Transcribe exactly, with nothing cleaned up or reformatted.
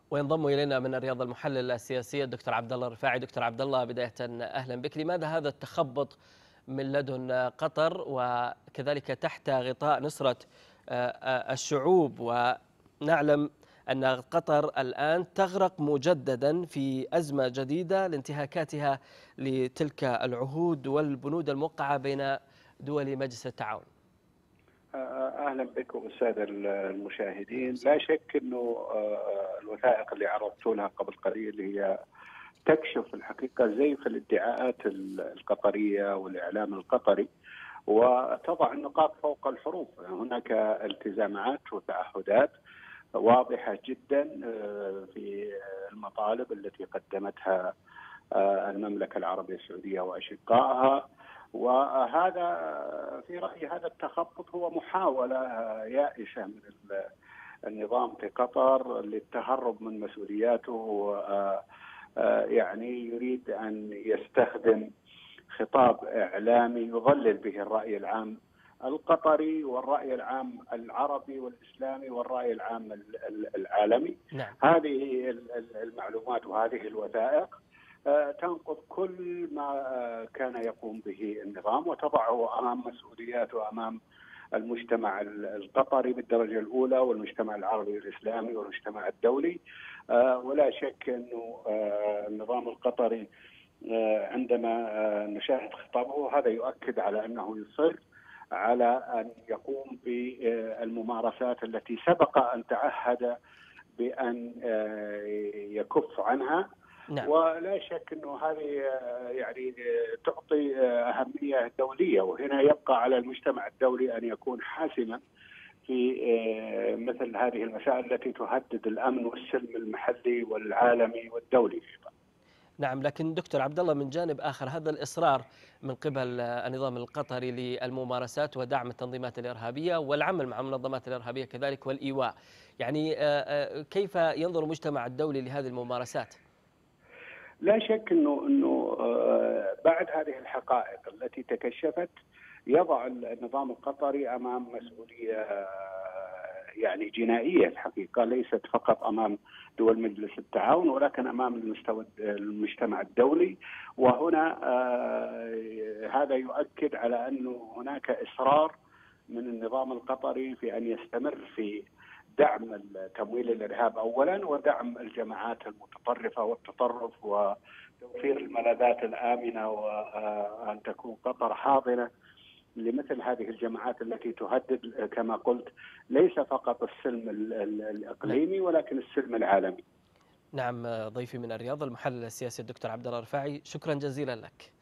وينضم إلينا من الرياض المحلل السياسي الدكتور عبد الله الرفاعي. دكتور عبد الله، بداية أهلا بك. لماذا هذا التخبط من لدن قطر وكذلك تحت غطاء نصرة الشعوب؟ ونعلم أن قطر الآن تغرق مجددا في أزمة جديدة لانتهاكاتها لتلك العهود والبنود الموقعة بين دول مجلس التعاون. اهلا بكم الساده المشاهدين. لا شك انه الوثائق اللي عرضت لها قبل قليل هي تكشف الحقيقه زيف الادعاءات القطريه والاعلام القطري، وتضع النقاط فوق الحروف. هناك التزامات وتعهدات واضحه جدا في المطالب التي قدمتها المملكه العربيه السعوديه واشقائها، وهذا في رأيي هذا التخبط هو محاولة يائسة من النظام في قطر للتهرب من مسؤولياته، يعني يريد أن يستخدم خطاب إعلامي يضلل به الرأي العام القطري والرأي العام العربي والإسلامي والرأي العام العالمي. نعم. هذه المعلومات وهذه الوثائق تنقض كل ما كان يقوم به النظام وتضعه أمام مسؤولياته أمام المجتمع القطري بالدرجة الأولى والمجتمع العربي والإسلامي والمجتمع الدولي. ولا شك أنه النظام القطري عندما نشاهد خطابه هذا يؤكد على أنه يصر على أن يقوم بالممارسات التي سبق أن تعهد بأن يكف عنها. نعم. ولا شك أنه هذه يعني تعطي أهمية دولية، وهنا يبقى على المجتمع الدولي أن يكون حاسما في مثل هذه المسائل التي تهدد الأمن والسلم المحلي والعالمي والدولي. نعم، لكن دكتور عبد الله، من جانب آخر هذا الإصرار من قبل النظام القطري للممارسات ودعم التنظيمات الإرهابية والعمل مع المنظمات الإرهابية كذلك والإيواء، يعني كيف ينظر المجتمع الدولي لهذه الممارسات؟ لا شك انه انه بعد هذه الحقائق التي تكشفت يضع النظام القطري امام مسؤوليه يعني جنائيه الحقيقه، ليست فقط امام دول مجلس التعاون ولكن امام المستوى المجتمع الدولي. وهنا هذا يؤكد على انه هناك اصرار من النظام القطري في ان يستمر في دعم تمويل الارهاب اولا، ودعم الجماعات المتطرفه والتطرف، وتوفير الملاذات الامنه، وان تكون قطر حاضنه لمثل هذه الجماعات التي تهدد كما قلت ليس فقط السلم الاقليمي ولكن السلم العالمي. نعم، ضيفي من الرياض المحلل السياسي الدكتور عبد الله الرفاعي، شكرا جزيلا لك.